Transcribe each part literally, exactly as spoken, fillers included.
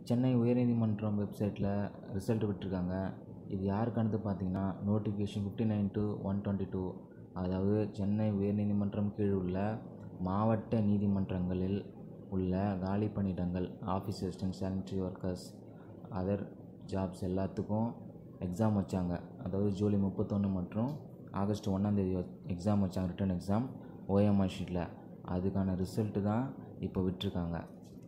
சென்னை உயர்நீதிமன்றம் வெப்சைட்டில் ரிசல்ட் விட்டுருக்காங்க. இது யாருக்கானது பார்த்தீங்கன்னா notification fifty nine to one twenty two அதாவது சென்னை உயர்நீதிமன்றம் கீழ் உள்ள மாவட்ட நீதிமன்றங்களில் உள்ள காலி பணியிடங்கள், office assistant, sanitary workers, other jobs எல்லாத்துக்கும் எக்ஸாம் வச்சாங்க. அதாவது ஜூலை முப்பத்தொன்று மற்றும் ஆகஸ்ட் ஒன்றாந்தேதி எக்ஸாம் வச்சாங்க, ரிட்டன் எக்ஸாம் ஓஎம்ஆர் ஷீட்டில். அதுக்கான ரிசல்ட்டு தான் இப்போ விட்டுருக்காங்க.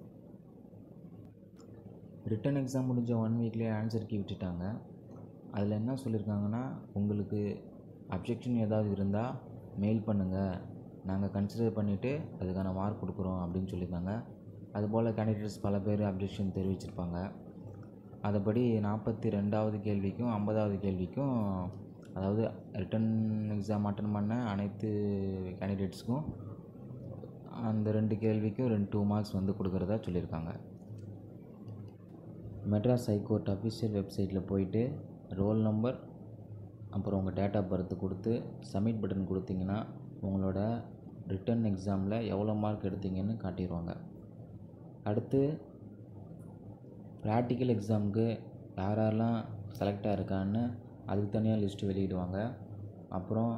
ரிட்டன் எக்ஸாம் முடிஞ்ச ஒன் வீக்லேயே ஆன்சர் கீ விட்டுட்டாங்க. அதில் என்ன சொல்லியிருக்காங்கன்னா, உங்களுக்கு அப்ஜெக்ஷன் ஏதாவது இருந்தால் மெயில் பண்ணுங்கள், நாங்கள் கன்சிடர் பண்ணிவிட்டு அதுக்கான மார்க் கொடுக்குறோம் அப்படின்னு சொல்லியிருக்காங்க. அதுபோல் கேண்டிடேட்ஸ் பல பேர் அப்ஜெக்ஷன் தெரிவிச்சிருப்பாங்க. அதுபடி நாற்பத்தி ரெண்டாவது கேள்விக்கும் ஐம்பதாவது கேள்விக்கும், அதாவது ரிட்டன் எக்ஸாம் அட்டன் பண்ண அனைத்து கேண்டிடேட்ஸ்க்கும் அந்த ரெண்டு கேள்விக்கும் ரெண்டு டூ மார்க்ஸ் வந்து கொடுக்குறதா சொல்லியிருக்காங்க. மெட்ராஸ் ஹைகோர்ட் அஃபிஷியல் வெப்சைட்டில் போயிட்டு ரோல் நம்பர் அப்புறம் உங்கள் டேட் ஆஃப் பர்த் கொடுத்து சப்மிட் பட்டன் கொடுத்தீங்கன்னா உங்களோட ரிட்டன் எக்ஸாமில் எவ்வளோ மார்க் எடுத்தீங்கன்னு காட்டிடுவாங்க. அடுத்து ப்ராக்டிக்கல் எக்ஸாமுக்கு யார் யாரெல்லாம் செலக்ட் ஆகிருக்கான்னு அதுக்கு தனியாக லிஸ்ட்டு வெளியிடுவாங்க. அப்புறம்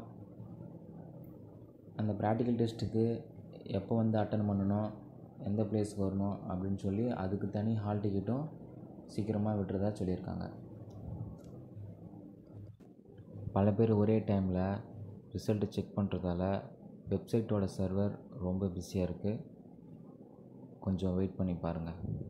அந்த ப்ராக்டிக்கல் டெஸ்ட்டுக்கு எப்போ வந்து அட்டன் பண்ணணும், எந்த பிளேஸ்க்கு வரணும் அப்படின்னு சொல்லி அதுக்கு தனி ஹால் டிக்கெட்டும் சீக்கிரமாக விட்டுறதா சொல்லியிருக்காங்க. பல பேர் ஒரே டைமில் ரிசல்ட்டு செக் பண்ணுறதால வெப்சைட்டோட சர்வர் ரொம்ப பிஸியாக இருக்குது. கொஞ்சம் வெயிட் பண்ணி பாருங்கள்.